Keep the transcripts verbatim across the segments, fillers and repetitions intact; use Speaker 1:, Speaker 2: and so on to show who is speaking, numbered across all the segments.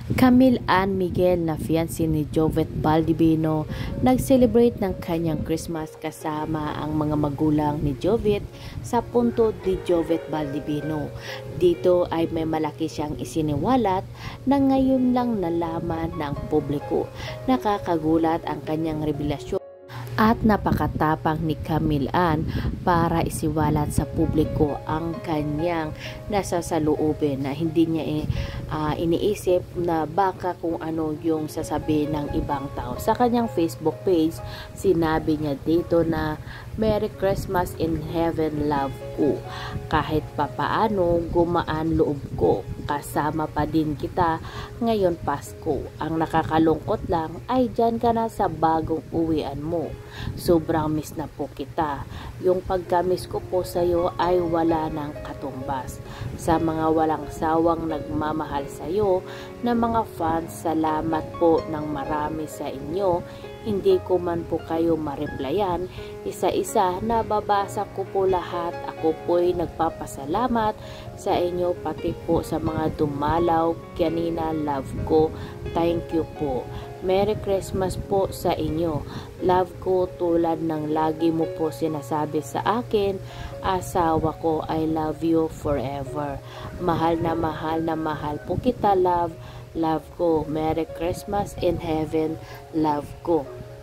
Speaker 1: Camille Ann Miguel na fiancé ni Jovet Baldivino nag-celebrate ng kanyang Christmas kasama ang mga magulang ni Jovet sa punto ni Jovet Baldivino. Dito ay may malaki siyang isiniwalat na ngayon lang nalaman ng publiko. Nakakagulat ang kanyang revelasyon at napakatapang ni Camille Ann para isiwalat sa publiko ang kanyang nasasaluubin na hindi niya eh, uh, iniisip na baka kung ano yung sasabihin ng ibang tao. Sa kanyang Facebook page, sinabi niya dito na Merry Christmas in Heaven, love ko. Kahit papaano gumaan loob ko, kasama pa din kita ngayon Pasko. Ang nakakalungkot lang ay dyan ka na sa bagong uwian mo. Sobrang miss na po kita. Yung pagka-miss ko po sa iyo ay wala ng katumbas. Sa mga walang sawang nagmamahal sa iyo na mga fans, salamat po ng marami sa inyo. Hindi ko man po kayo ma-replyan. Isa-isa nababasa ko po lahat. Ako po'y nagpapasalamat sa inyo pati po sa mga dumalaw kanina. Love ko. Thank you po. Merry Christmas po sa inyo. Love ko tulad ng lagi mo po sinasabi sa akin. Asawa ko, I love you forever. Mahal na mahal na mahal po kita, love. Love ko. Merry Christmas in Heaven. Love ko.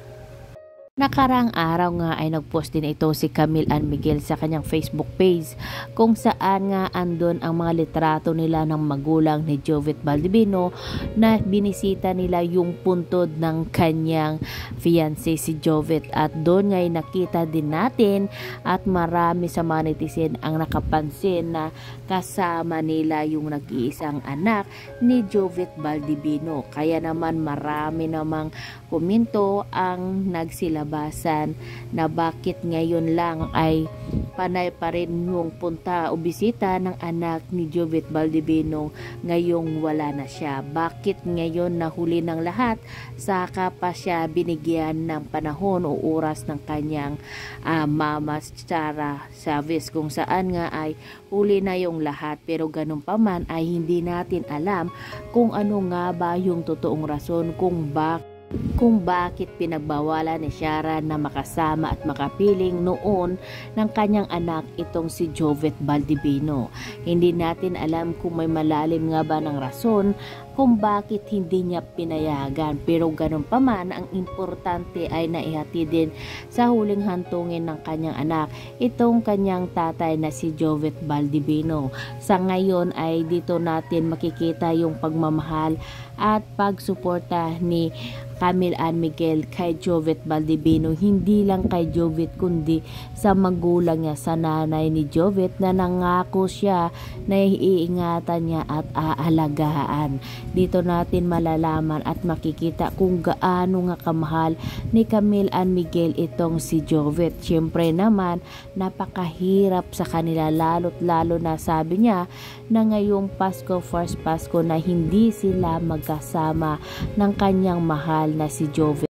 Speaker 1: Nakarang araw nga ay nagpost din ito si Camille Ann Miguel sa kanyang Facebook page kung saan nga andon ang mga litrato nila ng magulang ni Jovet Baldivino na binisita nila yung puntod ng kanyang fiancé si Jovet, at doon nga ay nakita din natin at marami sa mga netizen ang nakapansin na kasama nila yung nag-iisang anak ni Jovet Baldivino. Kaya naman marami namang komento ang nagsilabasan na bakit ngayon lang ay panay pa rin yung punta o bisita ng anak ni Jovet Baldivino ngayong wala na siya. Bakit ngayon nahuli ng lahat saka pa siya binigyan ng panahon o oras ng kanyang uh, mama Sarah Chavez, kung saan nga ay huli na yung lahat, pero ganun pa man ay hindi natin alam kung ano nga ba yung totoong rason kung bakit kung bakit pinagbawalan ni Shara na makasama at makapiling noon ng kanyang anak itong si Jovet Baldivino. Hindi natin alam kung may malalim nga ba ng rason kung bakit hindi niya pinayagan, pero ganun pa man ang importante ay naihati din sa huling hantungin ng kanyang anak itong kanyang tatay na si Jovet Baldivino. Sa ngayon ay dito natin makikita yung pagmamahal at pagsuporta ni Camille Ann Miguel kay Jovet Baldivino, hindi lang kay Jovet kundi sa magulang niya, sa nanay ni Jovet na nangako siya na iingatan niya at aalagaan. Dito natin malalaman at makikita kung gaano nga kamahal ni Camille Ann Miguel itong si Jovet. Siyempre naman napakahirap sa kanila, lalo't lalo na sabi niya na ngayong Pasko, first Pasko na hindi sila magkasama ng kanyang mahal na si Jovet.